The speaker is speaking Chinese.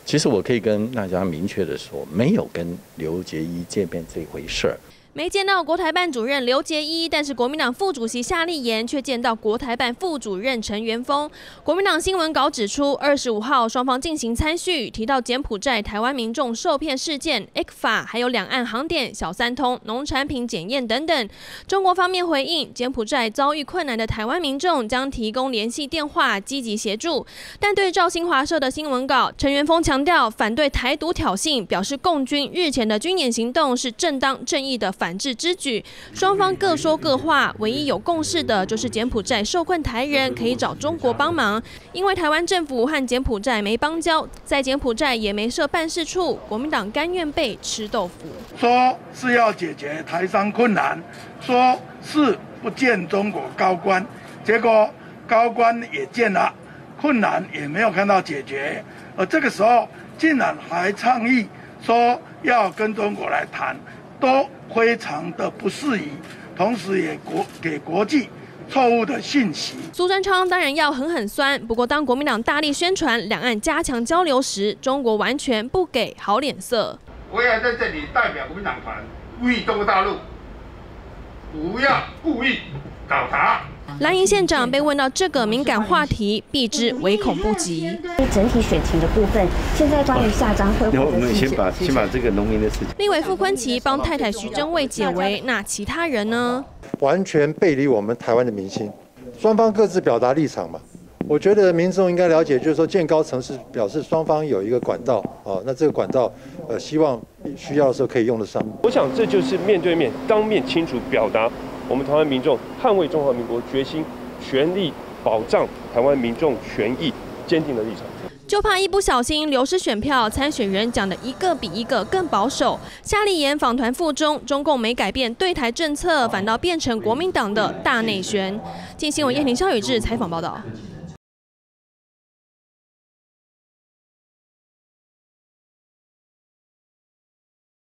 其实我可以跟大家明确的说，没有跟刘捷一见面这回事儿。 没见到国台办主任刘捷一，但是国民党副主席夏立言却见到国台办副主任陈元丰。国民党新闻稿指出，25号双方进行参叙，提到柬埔寨台湾民众受骗事件、ECFA， 还有两岸航点、小三通、农产品检验等等。中国方面回应，柬埔寨遭遇困难的台湾民众将提供联系电话，积极协助。但对照新华社的新闻稿，陈元丰强调反对台独挑衅，表示共军日前的军演行动是正当正义的反制之举，双方各说各话，唯一有共识的就是柬埔寨受困台人可以找中国帮忙，因为台湾政府和柬埔寨没邦交，在柬埔寨也没设办事处，国民党甘愿被吃豆腐。 说是要解决台商困难，说是不见中国高官，结果高官也见了，困难也没有看到解决，而这个时候竟然还倡议说要跟中国来谈，都非常的不适宜，同时也给国际错误的信息。 苏贞昌当然要狠狠酸，不过当国民党大力宣传两岸加强交流时，中国完全不给好脸色。 我也在这里代表国民党团呼吁中国大陆不要故意搞砸。 蓝营县长被问到这个敏感话题，避之唯恐不及。 整体选情的部分，现在关于下张会， 我们先把这个农民的事情。 立委傅昆萁帮太太徐榛蔚解围，那其他人呢？ 完全背离我们台湾的民心，双方各自表达立场嘛。我觉得民众应该了解，就是说建高层是表示双方有一个管道哦，那这个管道希望需要的时候可以用得上。 我想这就是面对面当面清楚表达我们台湾民众捍卫中华民国决心、全力保障台湾民众权益坚定的立场。 就怕一不小心流失选票，参选人讲的一个比一个更保守。夏立言访团附中，中共没改变对台政策，反倒变成国民党的大内宣。镜新闻叶庭、肖宇智采访报道。